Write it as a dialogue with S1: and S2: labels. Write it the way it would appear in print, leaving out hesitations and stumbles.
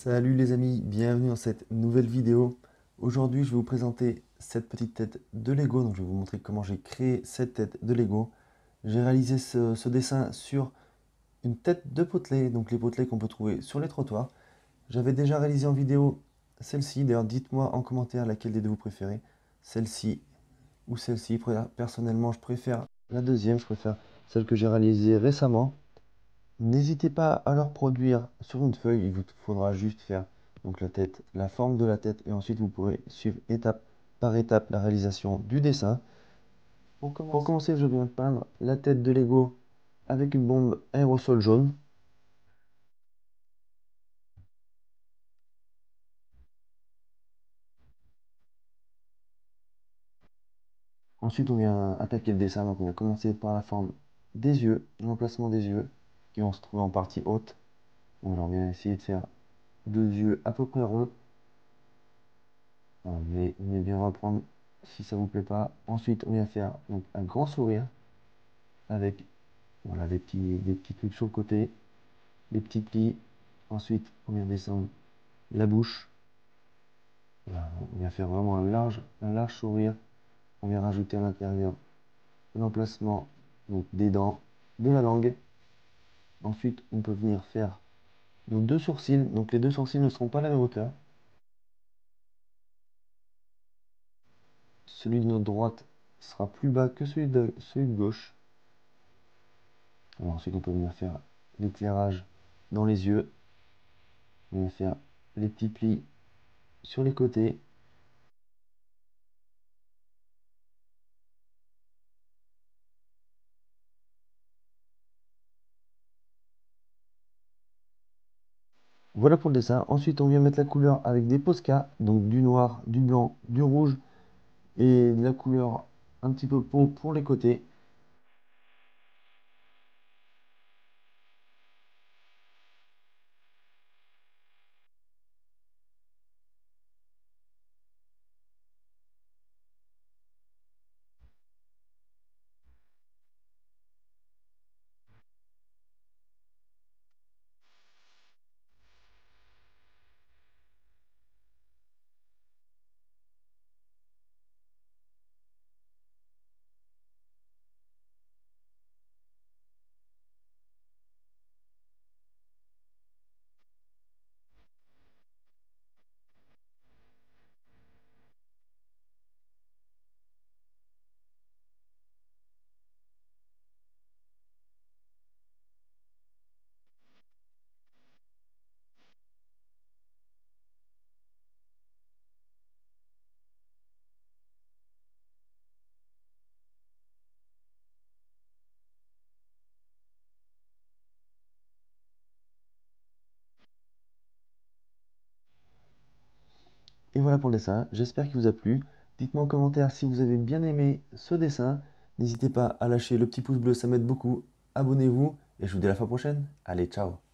S1: Salut les amis, bienvenue dans cette nouvelle vidéo. Aujourd'hui, je vais vous présenter cette petite tête de Lego. Donc, je vais vous montrer comment j'ai créé cette tête de Lego. J'ai réalisé ce dessin sur une tête de potelet, donc les potelets qu'on peut trouver sur les trottoirs. J'avais déjà réalisé en vidéo celle-ci. D'ailleurs, dites-moi en commentaire laquelle des deux vous préférez, celle-ci ou celle-ci. Personnellement, je préfère la deuxième, je préfère celle que j'ai réalisée récemment. N'hésitez pas à leur produire sur une feuille, il vous faudra juste faire donc la tête, la forme de la tête et ensuite vous pourrez suivre étape par étape la réalisation du dessin. Pour commencer, je viens de peindre la tête de Lego avec une bombe aérosol jaune. Ensuite, on vient attaquer le dessin, donc on va commencer par la forme des yeux, l'emplacement des yeux qui vont se trouver en partie haute. Donc, on vient essayer de faire deux yeux à peu près ronds. On va bien reprendre si ça vous plaît pas. Ensuite, on vient faire donc, un grand sourire avec voilà, des petits trucs sur le côté, des petits plis. Ensuite, on vient descendre la bouche. Voilà, on vient faire vraiment un large sourire. On vient rajouter à l'intérieur l'emplacement donc, des dents, de la langue. Ensuite, on peut venir faire nos deux sourcils. Donc les deux sourcils ne seront pas à la même hauteur. Celui de notre droite sera plus bas que celui de gauche. Alors, ensuite, on peut venir faire l'éclairage dans les yeux. On va faire les petits plis sur les côtés. Voilà pour le dessin. Ensuite, on vient mettre la couleur avec des Posca, donc du noir, du blanc, du rouge et de la couleur un petit peu pour les côtés. Et voilà pour le dessin. J'espère qu'il vous a plu. Dites-moi en commentaire si vous avez bien aimé ce dessin. N'hésitez pas à lâcher le petit pouce bleu, ça m'aide beaucoup. Abonnez-vous et je vous dis à la fois prochaine. Allez, ciao!